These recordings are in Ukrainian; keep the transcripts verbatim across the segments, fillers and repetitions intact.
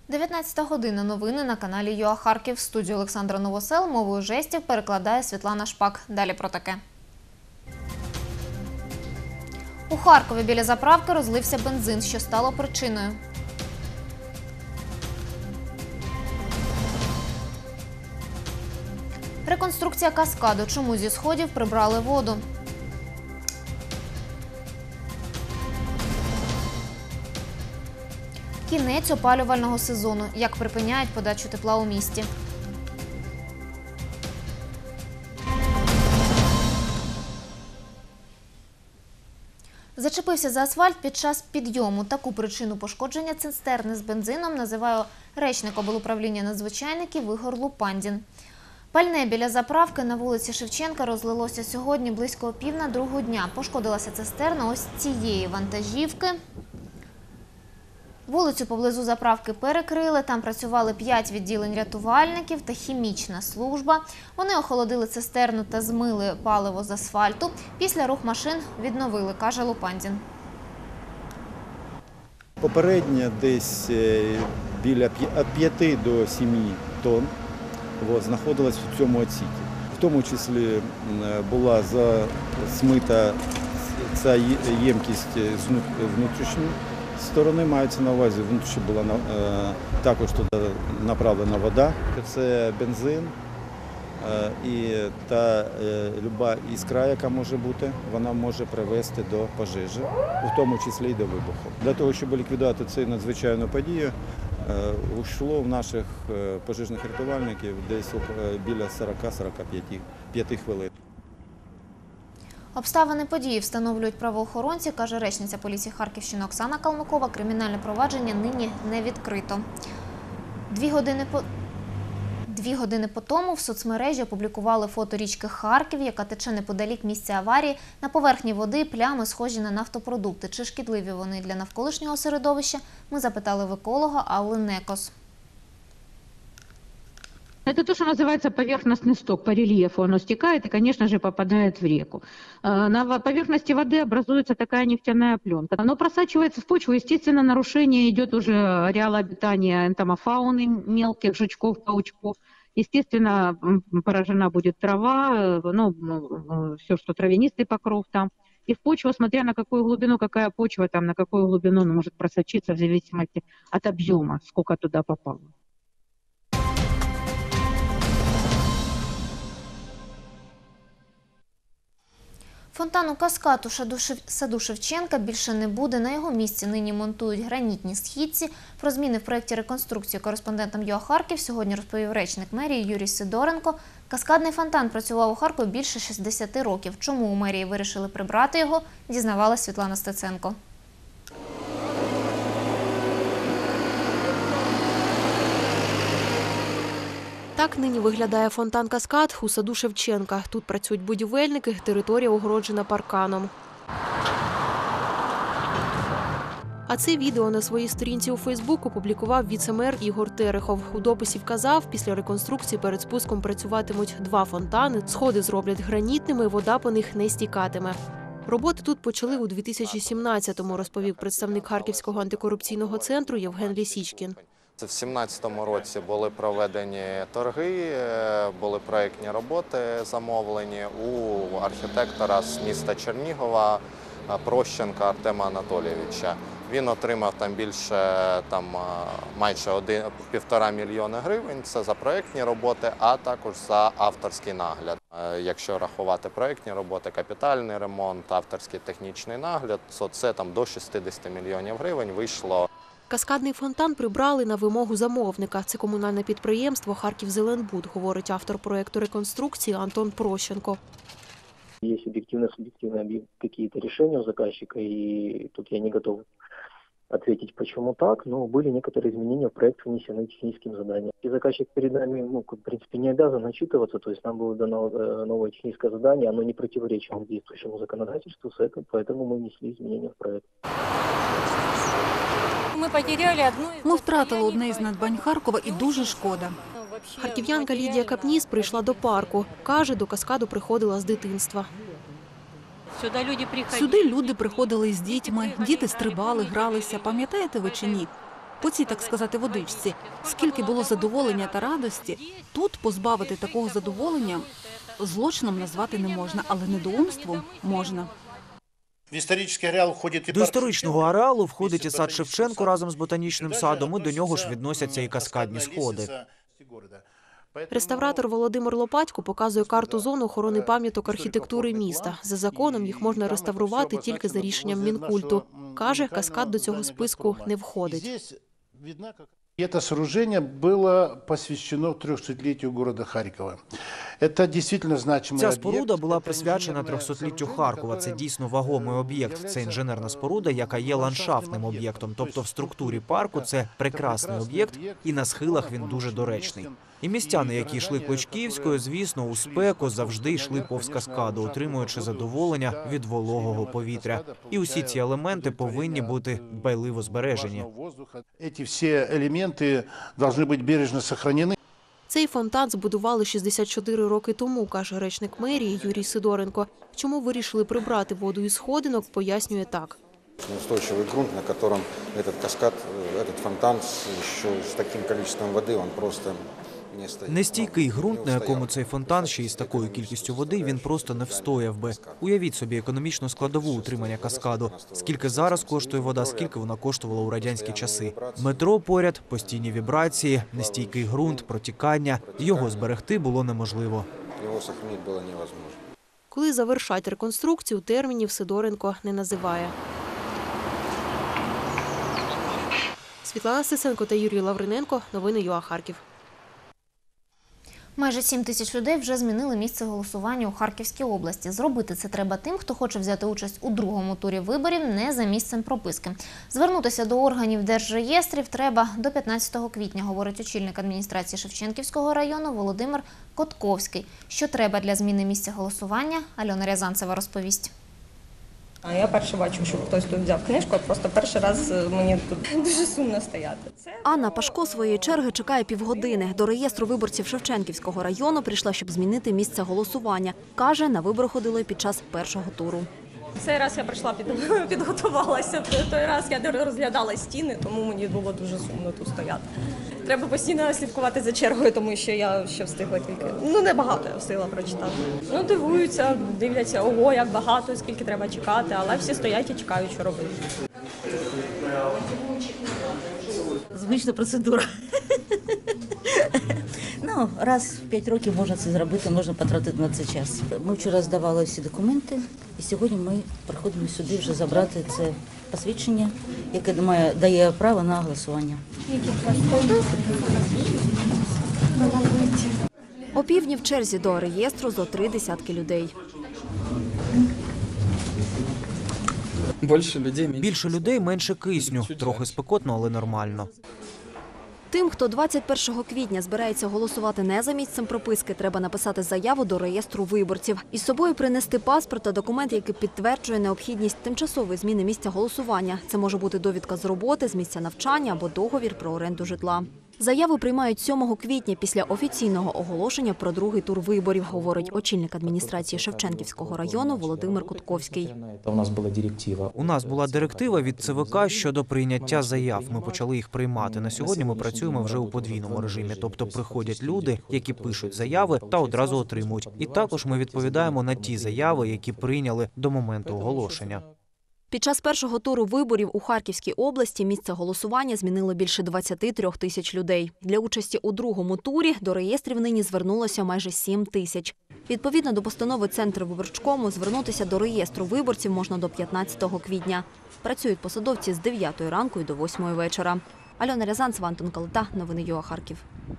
дев'ятнадцята година. Новини на каналі ЮА Харків. В студії Олександра Новосел мовою жестів перекладає Світлана Шпак. Далі про таке. У Харкові біля заправки розлився бензин, що стало причиною. Реконструкція каскаду. Чому зі сходів прибрали воду? Кінець опалювального сезону. Як припиняють подачу тепла у місті. Зачепився за асфальт під час підйому. Таку причину пошкодження цистерни з бензином називає речник облуправління надзвичайників Ігор Лупандін. Пальне біля заправки на вулиці Шевченка розлилося сьогодні близько пів на другу дня. Пошкодилася цистерна ось цієї вантажівки. Вулицю поблизу заправки перекрили, там працювали п'ять відділень рятувальників та хімічна служба. Вони охолодили цистерну та змили паливо з асфальту. Після рух машин відновили, каже Лупандін. Попередньо десь біля від п'яти до семи тонн знаходилось в цьому отсікі. В тому числі була засмита ця ємкість з внутрішньої сторони, мається на увазі, внутрішньо була е, також туди направлена вода. Це бензин е, і та е, люба іскра, яка може бути, вона може привести до пожежі, в тому числі і до вибуху. Для того, щоб ліквідувати цю надзвичайну подію, е, йшло в наших пожежних рятувальників десь біля сорока-сорока п'яти хвилин. Обставини події встановлюють правоохоронці, каже речниця поліції Харківщини Оксана Калмикова. Кримінальне провадження нині не відкрито. Дві години по... Дві години по тому в соцмережі опублікували фото річки Харків, яка тече неподалік місця аварії. На поверхні води плями схожі на нафтопродукти. Чи шкідливі вони для навколишнього середовища? Ми запитали в еколога Алли Некос. Это то, что называется поверхностный сток. По рельефу оно стекает и, конечно же, попадает в реку. На поверхности воды образуется такая нефтяная пленка. Оно просачивается в почву. Естественно, нарушение идет уже ареала обитания энтомофауны, мелких жучков, паучков. Естественно, поражена будет трава, ну, все, что травянистый покров там. И в почву, смотря на какую глубину, какая почва там, на какую глубину он может просочиться в зависимости от объема, сколько туда попало. Фонтану «Каскад» у саду Шевченка більше не буде. На його місці нині монтують гранітні східці. Про зміни в проєкті реконструкції кореспондентам ЮА Харків сьогодні розповів речник мерії Юрій Сидоренко. Каскадний фонтан працював у Харкові більше шістдесяти років. Чому у мерії вирішили прибрати його, дізнавалась Світлана Стеценко. Так нині виглядає фонтан «Каскад» у саду Шевченка. Тут працюють будівельники, територія огороджена парканом. А це відео на своїй сторінці у Фейсбук опублікував віце-мер Ігор Терехов. У дописі вказав, після реконструкції перед спуском працюватимуть два фонтани, сходи зроблять гранітними, вода по них не стікатиме. Роботи тут почали у дві тисячі сімнадцятому, розповів представник Харківського антикорупційного центру Євген Лісічкін. В дві тисячі сімнадцятому році були проведені торги, були проєктні роботи замовлені у архітектора з міста Чернігова Прощенка Артема Анатолійовича. Він отримав там більше, там, майже один, півтора мільйона гривень, це за проєктні роботи, а також за авторський нагляд. Якщо рахувати проєктні роботи, капітальний ремонт, авторський технічний нагляд, то це там до шістдесят мільйонів гривень вийшло. Каскадний фонтан прибрали на вимогу замовника. Це комунальне підприємство «Харківзеленбуд», говорить автор проєкту реконструкції Антон Прощенко. Есть объективно субъективные какие-то решения у заказчика, и тут я не готов ответить, почему так, но были некоторые изменения в проект, внесены техническим заданием. И заказчик перед нами, ну, в принципе, не обязан отчитываться, то есть нам было дано новое техническое задание, оно не противоречило действующему законодательству, поэтому мы внесли изменения в проект. Ми втратили одне із надбань Харкова і дуже шкода. Харків'янка Лідія Капніс прийшла до парку. Каже, до Каскаду приходила з дитинства. Сюди люди приходили з дітьми, діти стрибали, гралися. Пам'ятаєте ви чи ні? по цій, так сказати, водичці. Скільки було задоволення та радості, тут позбавити такого задоволення злочином назвати не можна, але недоумством можна. До історичного ареалу входить і сад Шевченко разом з ботанічним садом, і до нього ж відносяться і каскадні сходи. Реставратор Володимир Лопатько показує карту зон охорони пам'яток архітектури міста. За законом їх можна реставрувати тільки за рішенням Мінкульту. Каже, каскад до цього списку не входить. Это сооружение было посвящено трехсотлетию города Харькова. Это действительно значимый Ця объект. споруда була присвячена трьохсотліттю Харкова. Це дійсно вагомий об'єкт. Це інженерна споруда, яка є ландшафтним об'єктом. Тобто в структурі парку це прекрасний об'єкт, і на схилах він дуже доречний. І містяни, які йшли Клочківською, звісно, у спеку завжди йшли повз каскаду, отримуючи задоволення від вологого повітря. І усі ці елементи повинні бути дбайливо збережені. Эти все элементы должны быть бережно сохранены. Цей фонтан збудували шістдесят чотири роки тому, каже речник мерії Юрій Сидоренко. Чому вирішили прибрати воду із сходинок, пояснює так. Неустойчивый грунт, на котором этот каскад, этот фонтан еще с таким количеством воды, он просто не стоит. Нестійкий ґрунт, на якому цей фонтан ще й з такою кількістю води, він просто не встояв би. Уявіть собі економічну складову утримання каскаду. Скільки зараз коштує вода, скільки вона коштувала у радянські часи. Метро поряд, постійні вібрації, нестійкий ґрунт, протікання. Його зберегти було неможливо. Его сохранить было невозможно. Коли завершать реконструкцію, термінів Сидоренко не називає. Світлана Сисенко та Юрій Лавриненко. Новини ЮА Харків. Майже сім тисяч людей вже змінили місце голосування у Харківській області. Зробити це треба тим, хто хоче взяти участь у другому турі виборів не за місцем прописки. Звернутися до органів держреєстрів треба до п'ятнадцятого квітня, говорить очільник адміністрації Шевченківського району Володимир Котковський. Що треба для зміни місця голосування, Альона Рязанцева розповість. А я перше бачу, що хтось тут взяв книжку, а просто перший раз мені тут дуже сумно стояти. Це... Анна Пашко своєї черги чекає півгодини. До реєстру виборців Шевченківського району прийшла, щоб змінити місце голосування. Каже, на вибори ходили під час першого туру. Цей раз я прийшла, під... підготувалася. Той раз я не розглядала стіни, тому мені було дуже сумно тут стояти. Треба постійно слідкувати за чергою, тому що я ще встигла тільки. Ну, небагато я встигла прочитати. Ну, дивуються, дивляться, ого, як багато, скільки треба чекати, але всі стоять і чекають, що робити. Звична процедура. Ну, раз в п'ять років можна це зробити, можна потратити на це час. Ми вчора здавали всі документи, і сьогодні ми приходимо сюди вже забрати це посвідчення, яке має, дає право на голосування. О півдні в черзі до реєстру зо три десятки людей. Більше людей, більше людей, менше кисню. Трохи спекотно, але нормально. Тим, хто двадцять першого квітня збирається голосувати не за місцем прописки, треба написати заяву до реєстру виборців. Із собою принести паспорт та документ, який підтверджує необхідність тимчасової зміни місця голосування. Це може бути довідка з роботи, з місця навчання або договір про оренду житла. Заяви приймають сьомого квітня після офіційного оголошення про другий тур виборів, говорить очільник адміністрації Шевченківського району Володимир Котковський. У нас була директива. У нас була директива від ЦВК щодо прийняття заяв. Ми почали їх приймати. На сьогодні ми працюємо вже у подвійному режимі. Тобто приходять люди, які пишуть заяви та одразу отримують. І також ми відповідаємо на ті заяви, які прийняли до моменту оголошення. Під час першого туру виборів у Харківській області місце голосування змінило більше двадцяти трьох тисяч людей. Для участі у другому турі до реєстрів нині звернулося майже сім тисяч. Відповідно до постанови Центру виборчкому, звернутися до реєстру виборців можна до п'ятнадцятого квітня. Працюють посадовці з дев'ятої ранку і до восьмої вечора. Альона Рязанцева, Антон Калита. Новини ЮА Харків.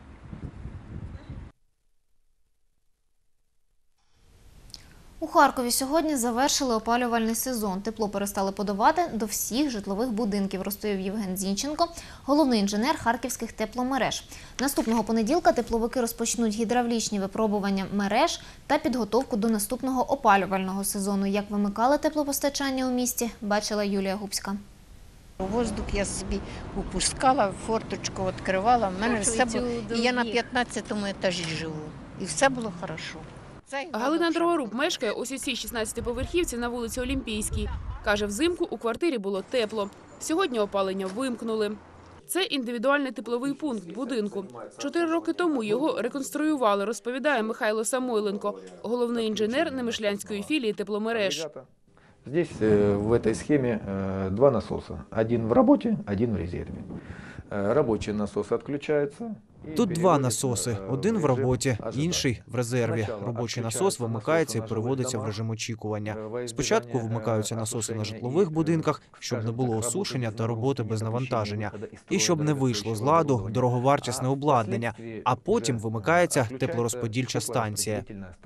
У Харкові сьогодні завершили опалювальний сезон. Тепло перестали подавати до всіх житлових будинків, розповів Євген Зінченко, головний інженер харківських тепломереж. Наступного понеділка тепловики розпочнуть гідравлічні випробування мереж та підготовку до наступного опалювального сезону. Як вимикали теплопостачання у місті, бачила Юлія Губська. Воздух я собі опускала, форточку відкривала, в мене все було, і я на п'ятнадцятому етажі живу, і все було хорошо. Галина Дроворуб мешкає ось у цій шістнадцятиповерхівці на вулиці Олімпійській. Каже, взимку у квартирі було тепло. Сьогодні опалення вимкнули. Це індивідуальний тепловий пункт будинку. Чотири роки тому його реконструювали, розповідає Михайло Самойленко, головний інженер Немишлянської філії тепломереж. Здесь в этой схеме два насоса. Один в работе, один в резерве. Рабочий насос отключается. Тут два насоси. Один в роботі, інший в резерві. Робочий насос вимикається і переводиться в режим очікування. Спочатку вимикаються насоси на житлових будинках, щоб не було осушення та роботи без навантаження. І щоб не вийшло з ладу дороговартісне обладнання. А потім вимикається теплорозподільча станція.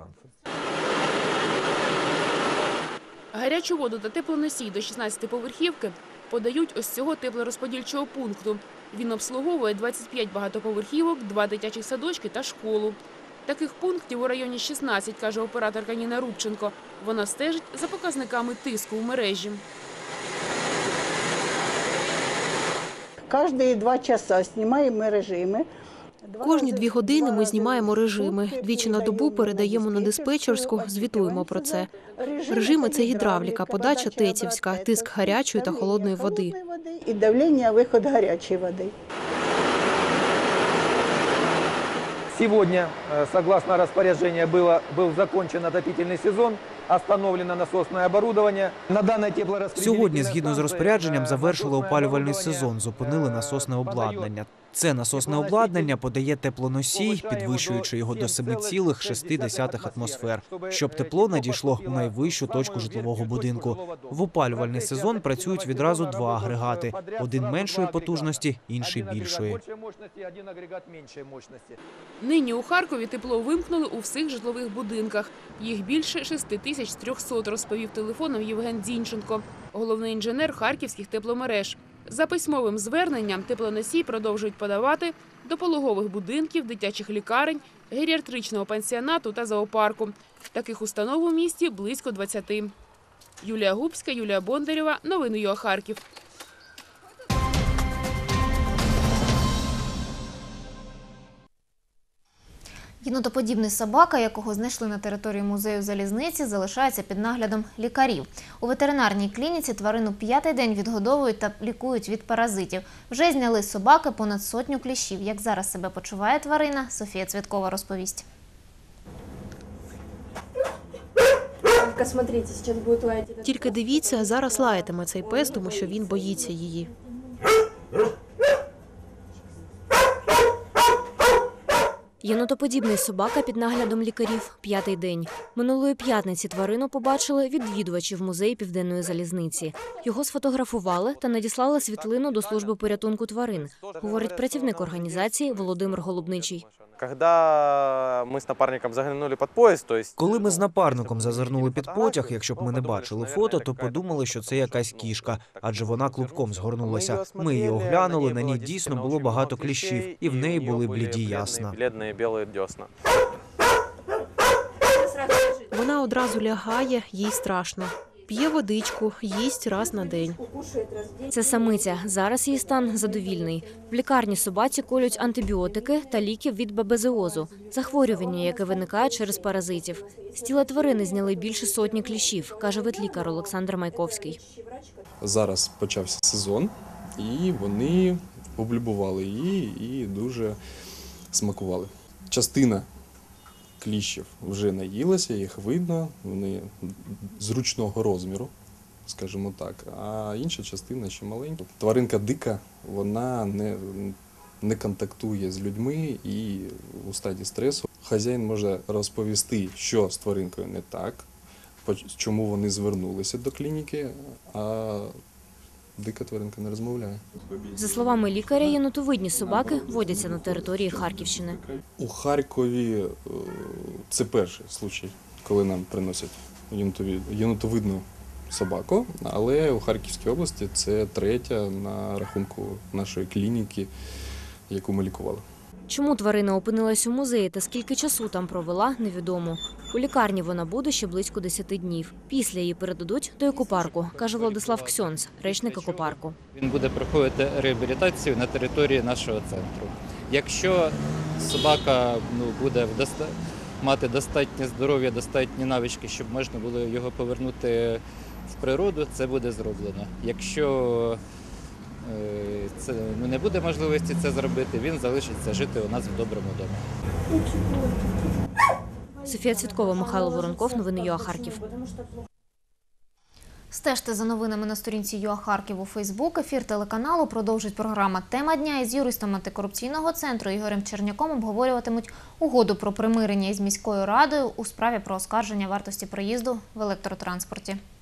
Гарячу воду та теплоносій до шістнадцятиповерхівки подають ось з цього теплорозподільчого пункту. Він обслуговує двадцять п'ять багатоповерхівок, два дитячих садочки та школу. Таких пунктів у районі шістнадцять, каже операторка Ніна Рубченко. Вона стежить за показниками тиску в мережі. Кожні два часа знімаємо режими. Кожні дві години ми знімаємо режими. Двічі на добу передаємо на диспетчерську, звітуємо про це. Режими – це гідравліка, подача тецівська, тиск гарячої та холодної води. І давлення, виход гарячої води. Сегодня, согласно распоряжению, было, был закончен отопительный сезон, остановлено насосное оборудование. На данной теплорозпределительной Сьогодні, згідно з розпорядженням, станции, завершили опалювальний оборудование, сезон, зупинили насосне обладнання. Це насосне обладнання подає теплоносій, підвищуючи його до семи цілих шести десятих атмосфер, щоб тепло надійшло у найвищу точку житлового будинку. В опалювальний сезон працюють відразу два агрегати. Один меншої потужності, інший більшої. Нині у Харкові тепло вимкнули у всіх житлових будинках. Їх більше шести тисяч трьохсот, розповів телефоном Євген Дзінченко, головний інженер харківських тепломереж. За письмовим зверненням теплоносій продовжують подавати до пологових будинків, дитячих лікарень, геріатричного пансіонату та зоопарку. Таких установ у місті близько двадцяти. Юлія Губська, Юлія Бондарєва. Новини ЮА Харків. Єнотоподібний собака, якого знайшли на території музею залізниці, залишається під наглядом лікарів. У ветеринарній клініці тварину п'ятий день відгодовують та лікують від паразитів. Вже зняли з собаки понад сотню кліщів. Як зараз себе почуває тварина, Софія Цвіткова розповість. Тільки дивіться, зараз лаятиме цей пес, тому що він боїться її. Єнотоподібний собака під наглядом лікарів п'ятий день. Минулої п'ятниці тварину побачили відвідувачі в музеї Південної залізниці. Його сфотографували та надіслали світлину до служби порятунку тварин, говорить працівник організації Володимир Голубничий. Коли ми з напарником зазирнули під потяг, якщо б ми не бачили фото, то подумали, що це якась кішка, адже вона клубком згорнулася. Ми її оглянули, на ній дійсно було багато кліщів, і в неї були бліді ясна. Вона одразу лягає, їй страшно. П'є водичку, їсть раз на день. Це самиця. Зараз її стан задовільний. В лікарні собаці колють антибіотики та ліки від бабезіозу – захворювання, яке виникає через паразитів. З тіла тварини зняли більше сотні кліщів, каже ветлікар Олександр Майковський. Зараз почався сезон, і вони облюбували її і дуже смакували. Частина кліщів вже наїлася, їх видно, вони зручного розміру, скажімо так, а інша частина ще маленька. Тваринка дика, вона не, не контактує з людьми і у стадії стресу. Хазяїн може розповісти, що з тваринкою не так, чому вони звернулися до клініки, а дика тваринка не розмовляє. За словами лікаря, єнотовидні собаки водяться на території Харківщини. У Харкові це перший случай, коли нам приносять єнотовидну собаку, але у Харківській області це третя на рахунку нашої клініки, яку ми лікували. Чому тварина опинилась у музеї та скільки часу там провела, невідомо. У лікарні вона буде ще близько десяти днів. Після її передадуть до екопарку, каже Владислав Ксьонц, речник екопарку. Він буде проходити реабілітацію на території нашого центру. Якщо собака ну, буде доста... мати достатнє здоров'я, достатні навички, щоб можна було його повернути в природу, це буде зроблено. Якщо е, це, ну, не буде можливості це зробити, він залишиться жити у нас в доброму домі. Софія Цвіткова, Михайло Воронков, новини ЮА Харків. Стежте за новинами на сторінці ЮА Харків у Фейсбук. Ефір телеканалу продовжить програма «Тема дня». Із юристом антикорупційного центру Ігорем Черняком обговорюватимуть угоду про примирення із міською радою у справі про оскарження вартості проїзду в електротранспорті.